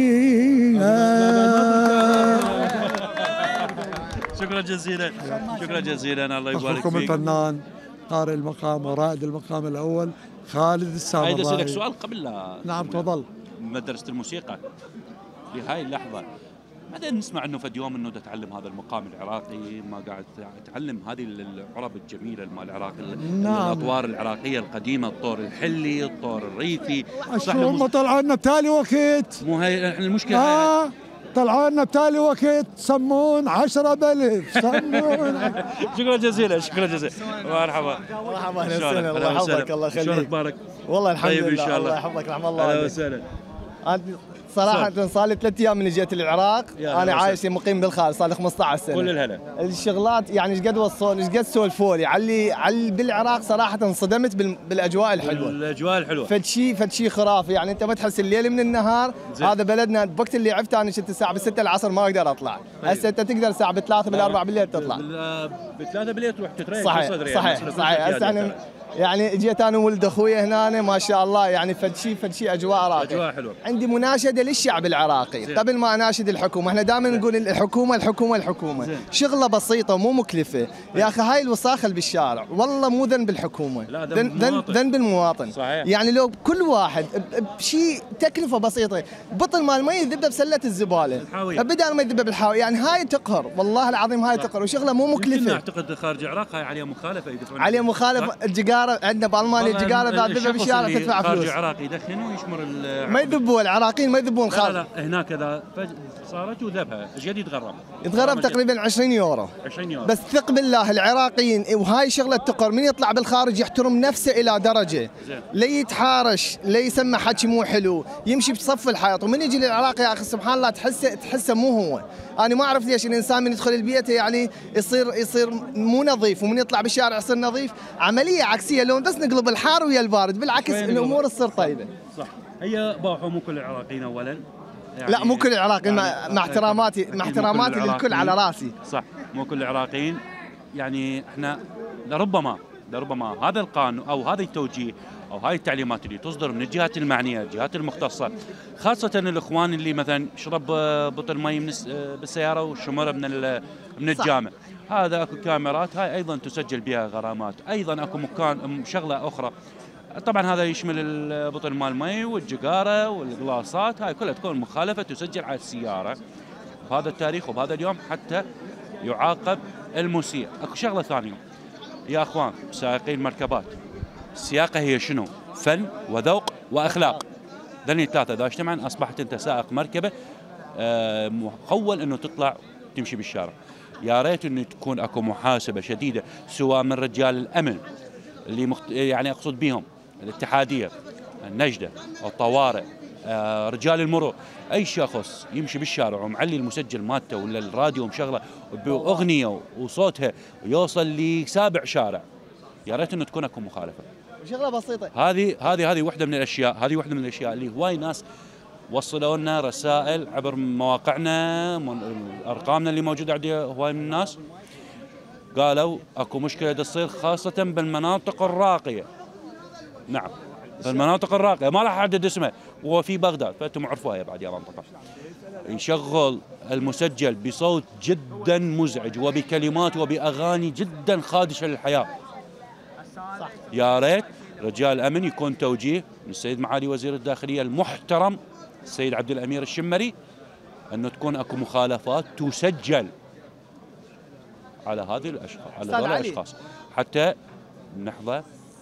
Speaker 1: شكرا جزيلا شكرا جزيلا الله يبارك فيك.
Speaker 12: أخوكم الفنان قارئ المقام ورائد المقام الأول خالد السامرائي.
Speaker 1: عايز أسألك سؤال قبل لا
Speaker 12: نعم تفضل.
Speaker 1: مدرسة الموسيقى في هاي اللحظة بعدين نسمع انه فد يوم انه تتعلم هذا المقام العراقي ما قاعد تعلم هذه العرب الجميله مال العراق.
Speaker 12: نعم.
Speaker 1: الاطوار العراقيه القديمه الطور الحلي الطور الريفي.
Speaker 12: شو هم طلعوا لنا بتالي وقت
Speaker 1: مو هي المشكله.
Speaker 12: طلعوا لنا بتالي وقت سمون 10 بلف سمون.
Speaker 1: شكرا جزيلا شكرا جزيلا. مرحبا
Speaker 13: مرحبا اهلا وسهلا الله يحفظك الله يخليك.
Speaker 1: شلونك بارك؟
Speaker 13: والله الحمد
Speaker 1: طيب
Speaker 13: لله
Speaker 1: ان شاء الله
Speaker 13: الله يحفظك رحم الله
Speaker 1: اهلا وسهلا.
Speaker 13: صراحة صار لي 3 ايام من جيت العراق. انا عايش مقيم بالخارج صار لي 15 سنة.
Speaker 1: كل الهلا.
Speaker 13: الشغلات يعني ايش قد وصلوا ايش قد سولفوا لي على بالعراق صراحة انصدمت بالاجواء الحلوة.
Speaker 1: الاجواء الحلوة.
Speaker 13: فد شيء خرافي يعني انت ما تحس الليل من النهار. هذا بلدنا بوقت اللي عفت انا كنت الساعة 6 العصر ما اقدر اطلع. هسه انت تقدر الساعة 3 4 بالليل تطلع.
Speaker 1: 3 بالليل تروح تتريق
Speaker 13: صحيح صحيح هسه انا يعني جيت انا وولد اخوي هنا ما شاء الله يعني فد شيء اجواء راقيه.
Speaker 1: اجواء حلوه.
Speaker 13: عندي مناشده للشعب العراقي قبل ما اناشد الحكومه. احنا دائما نقول الحكومه شغله بسيطه مو مكلفه. يا اخي هاي الوساخه اللي بالشارع والله مو ذنب الحكومه ذنب المواطن.
Speaker 1: صحيح.
Speaker 13: يعني لو كل واحد بشيء تكلفه بسيطه بطل مال المي يذبه بسله الزباله بدل ما يذبه بالحاويه. يعني هاي تقهر والله العظيم هاي تقهر وشغله مو مكلفه.
Speaker 1: اعتقد خارج العراق هاي عليها مخالفه يدفعون
Speaker 13: عليها مخالفه. الجقاره عندنا بالمانيا الجقاره اذا تذبح بالشارع تدفع فلوس.
Speaker 1: خارج العراق يدخن ويشمر
Speaker 13: ما يذبون العراقيين ما يذبون خارج.
Speaker 1: لا هناك اذا صارت وذبها ايش قد يتغرم؟
Speaker 13: يتغرم تقريبا 20 يورو.
Speaker 1: 20 يورو.
Speaker 13: بس ثق بالله العراقيين وهاي شغله تقر من يطلع بالخارج يحترم نفسه الى درجه لا يتحارش لا يسمع حكي مو حلو يمشي بصف الحيط. ومن يجي للعراق يا اخي سبحان الله تحسه مو هو. انا ما اعرف ليش الانسان من يدخل البيت يعني يصير مو نظيف ومن يطلع بالشارع يصير نظيف. عمليه عكسيه لو بس نقلب الحار ويا البارد بالعكس الامور تصير طيبه.
Speaker 1: صح. هي باحوا مو كل العراقيين اولا
Speaker 13: يعني لا مو كل العراقيين يعني مع احتراماتي للكل على راسي.
Speaker 1: صح مو كل العراقيين. يعني احنا لربما هذا القانون او هذا التوجيه او هاي التعليمات اللي تصدر من الجهات المعنيه الجهات المختصه خاصه الاخوان اللي مثلا شرب بطل مي بالسياره وشمر من الجامع. هذا اكو كاميرات هاي ايضا تسجل بها غرامات. ايضا اكو مكان شغله اخرى طبعا هذا يشمل بطل مال المي والجقاره والقلاصات هاي كلها تكون مخالفه تسجل على السياره بهذا التاريخ وبهذا اليوم حتى يعاقب المسيء. اكو شغله ثانيه يا اخوان سائقين مركبات السياقه هي شنو؟ فن وذوق واخلاق. ذني ثلاثه اذا اجتمعن اصبحت انت سائق مركبه مخول انه تطلع تمشي بالشارع. يا ريت انه تكون اكو محاسبه شديده سواء من رجال الامن اللي يعني اقصد بهم الاتحاديه النجده الطوارئ رجال المرور اي شخص يمشي بالشارع ومعلي المسجل مالته ولا الراديو مشغله باغنيه وصوتها ويوصل لسابع شارع يا ريت انه تكون اكو مخالفه.
Speaker 13: شغله بسيطه.
Speaker 1: هذه واحده من الاشياء اللي هواي ناس وصلوا لنا رسائل عبر مواقعنا ارقامنا اللي موجوده عندي هواي من الناس قالوا اكو مشكله تصير خاصه بالمناطق الراقيه نعم، في المناطق الراقيه ما راح احدد اسمه، وفي بغداد فانتم عرفوها بعد يا منطقه. يشغل المسجل بصوت جدا مزعج وبكلمات وباغاني جدا خادشه للحياه. يا ريت رجال الامن يكون توجيه من السيد معالي وزير الداخليه المحترم السيد عبد الامير الشمري انه تكون اكو مخالفات تسجل على هذه الاشخاص، على هذول الاشخاص، حتى نحظى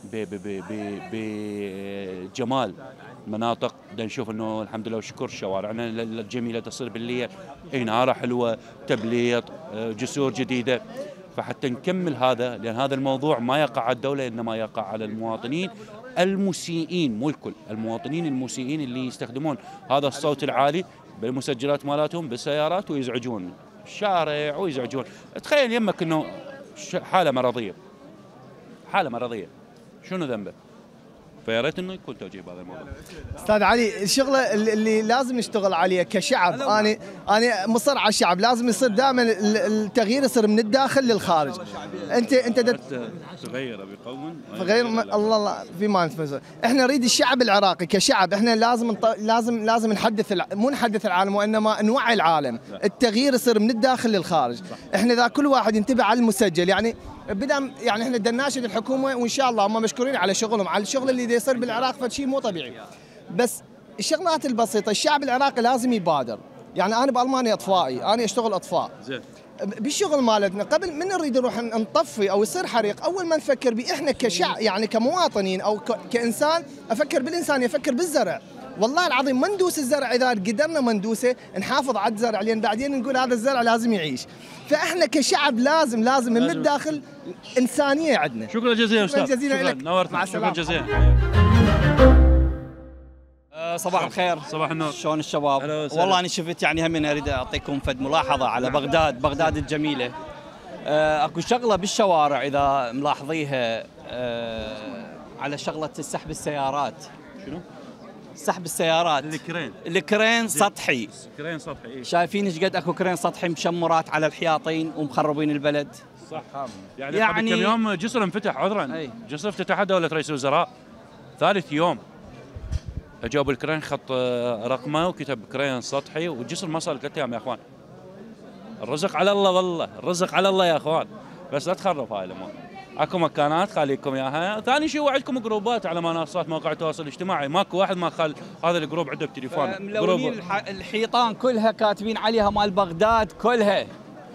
Speaker 1: بجمال مناطق. بدنا نشوف انه الحمد لله والشكر شوارعنا الجميله تصير بالليل اناره حلوه، تبليط، جسور جديده، فحتى نكمل هذا، لان هذا الموضوع ما يقع على الدوله انما يقع على المواطنين المسيئين، مو الكل، المواطنين المسيئين اللي يستخدمون هذا الصوت العالي بالمسجلات مالتهم بالسيارات ويزعجون الشارع ويزعجون. تخيل يمك انه حاله مرضيه، حاله مرضيه، شنو ذنبه؟ فيا ريت انه يكون توجيه بهذا الموضوع.
Speaker 13: استاذ علي، الشغله اللي لازم نشتغل عليها كشعب، انا مصر على الشعب، لازم يصير دائما التغيير يصير من الداخل للخارج. انت
Speaker 1: تغير بقوم
Speaker 13: غير الله في ما نتفزر. احنا نريد الشعب العراقي كشعب، احنا لازم نحدث، مو نحدث العالم وانما نوعي العالم. التغيير يصير من الداخل للخارج. احنا اذا كل واحد ينتبه على المسجل، يعني بدنا يعني احنا بدنا نناشد الحكومه، وان شاء الله هم مشكورين على شغلهم، على الشغل اللي يصير بالعراق، فشيء مو طبيعي. بس الشغلات البسيطه الشعب العراقي لازم يبادر. يعني انا بالمانيا اطفائي، انا اشتغل اطفاء. زين. بالشغل مالتنا قبل من نريد نروح نطفي او يصير حريق، اول ما نفكر به احنا كشعب، يعني كمواطنين او كانسان، افكر بالانسان، يفكر بالزرع. والله العظيم ما ندوس الزرع، اذا قدرنا ما ندوسه نحافظ على الزرع، لان بعدين نقول هذا الزرع لازم يعيش. فاحنا كشعب لازم من الداخل انسانيه عندنا.
Speaker 1: شكرا جزيلا استاذ،
Speaker 13: شكرا جزيلا لك،
Speaker 1: نورتنا، شكرا جزيلا.
Speaker 14: صباح الخير.
Speaker 1: صباح النور.
Speaker 14: شلون الشباب؟ والله انا شفت يعني هم اريد اعطيكم فد ملاحظه على بغداد الجميله. اكو شغله بالشوارع اذا ملاحظيها، على شغله سحب السيارات.
Speaker 1: شنو؟
Speaker 14: سحب السيارات، الكرين سطحي.
Speaker 1: كرين سطحي، إيه؟
Speaker 14: شايفين ايش قد اكو كرين سطحي مشمرات على الحياطين ومخربين البلد.
Speaker 1: صح. يعني قبل كم يوم جسر انفتح، عذرا، جسر افتتحه دوله رئيس الوزراء ثالث يوم. اجوا بالكرين خط رقمه وكتب كرين سطحي، والجسر ما صار 3 ايام يا اخوان. الرزق على الله، والله الرزق على الله يا اخوان، بس لا تخرب هاي الامور. اكو مكانات خليكم اياها. ثاني شيء وعدكم جروبات على منصات مواقع التواصل الاجتماعي، ماكو واحد ما خل هذا الجروب عنده بتليفونه.
Speaker 14: ملونين الحيطان كلها كاتبين عليها مال بغداد كلها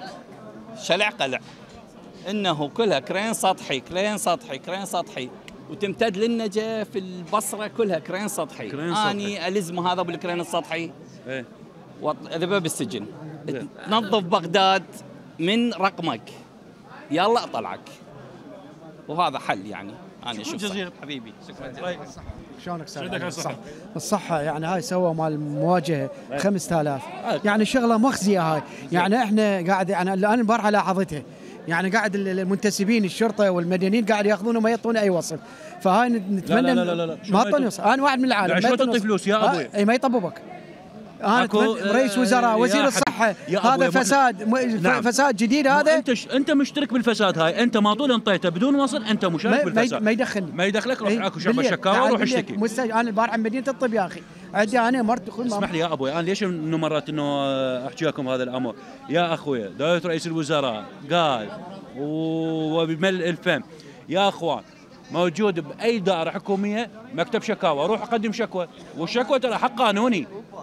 Speaker 14: شلع قلع، انه كلها كرين سطحي كرين سطحي كرين سطحي، وتمتد للنجف، البصره كلها كرين سطحي. اني الزم هذا بالكرين السطحي
Speaker 1: ايه
Speaker 14: واذبه بالسجن. تنظف بغداد من رقمك، يلا اطلعك، وهذا حل يعني. انا اشوف
Speaker 1: جزيلا
Speaker 14: حبيبي.
Speaker 1: شكرا.
Speaker 6: شلونك استاذ؟ الصحة يعني هاي سوى مال مواجهة 5000، يعني شغلة مخزية هاي. يعني احنا قاعد، يعني الان البارحة لاحظتها، يعني قاعد المنتسبين الشرطة والمدنيين قاعد ياخذون وما يعطون اي وصف. فهاي نتمنى
Speaker 1: لا
Speaker 6: ما اعطوني وصف. انا واحد من العالم
Speaker 1: شو تعطي فلوس يا ابوي؟
Speaker 6: اي ما يطببك. انا رئيس وزراء، وزير الصحة، هذا فساد جديد هذا.
Speaker 1: انت مشترك بالفساد هاي، انت ما طول انطيته بدون وصل، انت مشارك بالفساد.
Speaker 6: ما يدخلني،
Speaker 1: ما يدخلك. روح اكو شبه شكاوى وروح اشتكي.
Speaker 6: انا البارحة مدينة الطب يا اخي، عندي انا مرت اخوي.
Speaker 1: اسمح لي يا ابوي، انا ليش انه مرات انه احكي لكم هذا الامر يا اخوي؟ دوله رئيس الوزراء قال وبملء الفم يا اخوان، موجود باي دائره حكوميه مكتب شكاوى، روح اقدم شكوى، والشكوى ترى حق قانوني،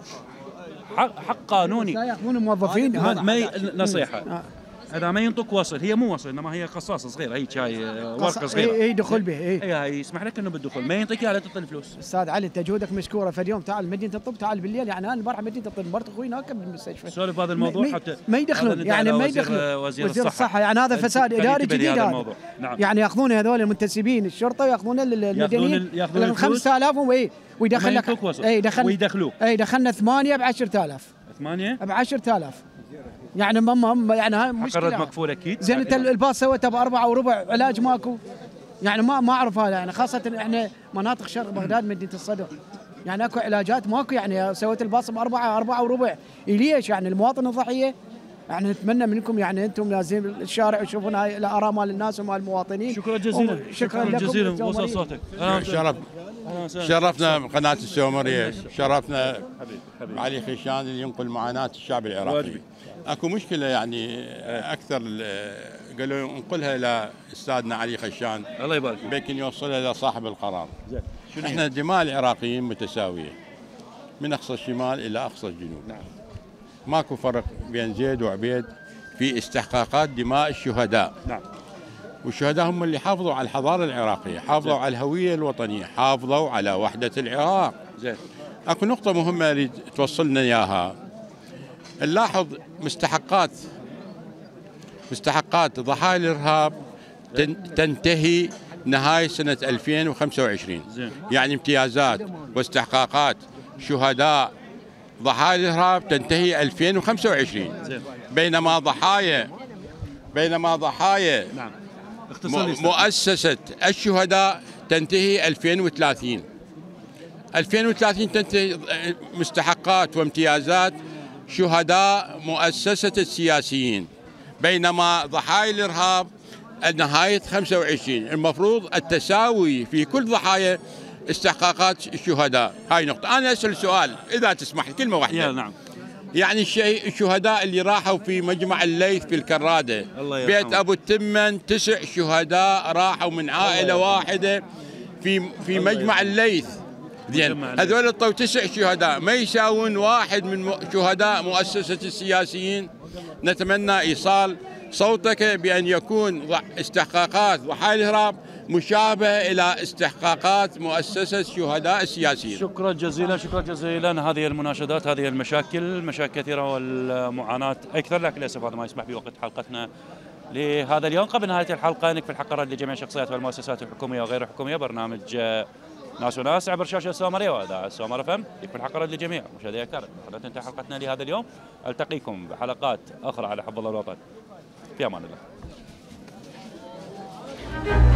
Speaker 1: حق قانوني.
Speaker 6: لا ياخذون موظفين.
Speaker 1: نصيحه، اذا ما ينطق وصل، هي مو وصل انما هي قصاصه صغيره، هيك هاي ورقه صغيره،
Speaker 6: اي دخول به،
Speaker 1: اي هاي يسمح لك انه بالدخول، ما ينطيك اياها لا تعطي الفلوس.
Speaker 6: استاذ علي انت جهودك مشكوره. فاليوم تعال مدينه الطب، تعال بالليل. يعني انا البارحه مدينه الطب، مرت اخوي هناك بالمستشفى.
Speaker 1: سولف هذا الموضوع حتى
Speaker 6: ما يدخلون، يعني ما يدخلون وزير الصحه. يعني هذا فساد اداري جديد هذا.
Speaker 1: نعم.
Speaker 6: يعني ياخذون هذول المنتسبين الشرطه، ياخذون المدنيين
Speaker 1: ياخذون
Speaker 6: 5000 ويدخل لك.
Speaker 1: ويدخلوك.
Speaker 6: اي دخلنا 8 ب 10000.
Speaker 1: 8
Speaker 6: ب 10000. يعني يعني هاي مشكله.
Speaker 1: حق مكفول اكيد.
Speaker 6: زين انت الباص سويته ب4.25، علاج ماكو. يعني ما اعرف هذا، يعني خاصه احنا مناطق شرق بغداد مدينه الصدر، يعني اكو علاجات ماكو. يعني سويت الباص ب4.25، ليش؟ يعني المواطن الضحيه يعني نتمنى منكم يعني انتم نازلين الشارع يشوفون هاي الاراء مال الناس ومال المواطنين.
Speaker 1: شكرا جزيلا.
Speaker 6: شكرا جزيلا.
Speaker 1: وصل صوتك.
Speaker 15: شرفنا قناه السومريه، شرفنا علي خيشان اللي ينقل معاناه الشعب العراقي. اكو مشكله يعني اكثر قالوا ننقلها الى استاذنا علي خيشان،
Speaker 1: الله يبارك،
Speaker 15: لكن يوصلها لصاحب القرار. احنا دماء العراقيين متساويه من اقصى الشمال الى اقصى الجنوب.
Speaker 1: نعم.
Speaker 15: ماكو فرق بين زيد وعبيد في استحقاقات دماء الشهداء.
Speaker 1: نعم.
Speaker 15: والشهداء هم اللي حافظوا على الحضاره العراقيه، حافظوا على الهويه الوطنيه، حافظوا على وحده العراق.
Speaker 1: زين.
Speaker 15: اكو نقطه مهمه اريد توصلنا اياها. نلاحظ مستحقات ضحايا الارهاب تنتهي نهايه سنه 2025.
Speaker 1: زين.
Speaker 15: يعني امتيازات واستحقاقات شهداء ضحايا الارهاب تنتهي 2025.
Speaker 1: زين.
Speaker 15: بينما ضحايا
Speaker 1: نعم.
Speaker 15: مؤسسه الشهداء تنتهي 2030. 2030 تنتهي مستحقات وامتيازات شهداء مؤسسة السياسيين، بينما ضحايا الإرهاب نهاية 25. المفروض التساوي في كل ضحايا استحقاقات الشهداء. هاي نقطة. أنا أسأل سؤال إذا تسمح لي كلمة واحدة.
Speaker 1: نعم.
Speaker 15: يعني الشهداء اللي راحوا في مجمع الليث في الكرادة، بيت أبو التمن 9 شهداء راحوا من عائلة واحدة في مجمع الليث. زين، هذول الطو 9 شهداء ما يساوون واحد من شهداء مؤسسة السياسيين. نتمنى إيصال صوتك بأن يكون استحقاقات ضحايا الإرهاب مشابهة إلى استحقاقات مؤسسة شهداء السياسيين.
Speaker 1: شكرا جزيلا، شكرا جزيلا. هذه المناشدات، هذه مشاكل كثيرة والمعاناة أكثر، لكن للأسف هذا ما يسمح بوقت حلقتنا لهذا اليوم. قبل نهاية الحلقة نكفي الحلقة لجميع الشخصيات والمؤسسات الحكومية وغير الحكومية. برنامج ناس وناس عبر شاشة السومرية وإذاعة السومر FM يكفي الحلقة للجميع. مشاهدي الكرام، قد تنتهي حلقتنا لهذا اليوم. ألتقيكم بحلقات أخرى على حفظ الله الوطن. في أمان الله.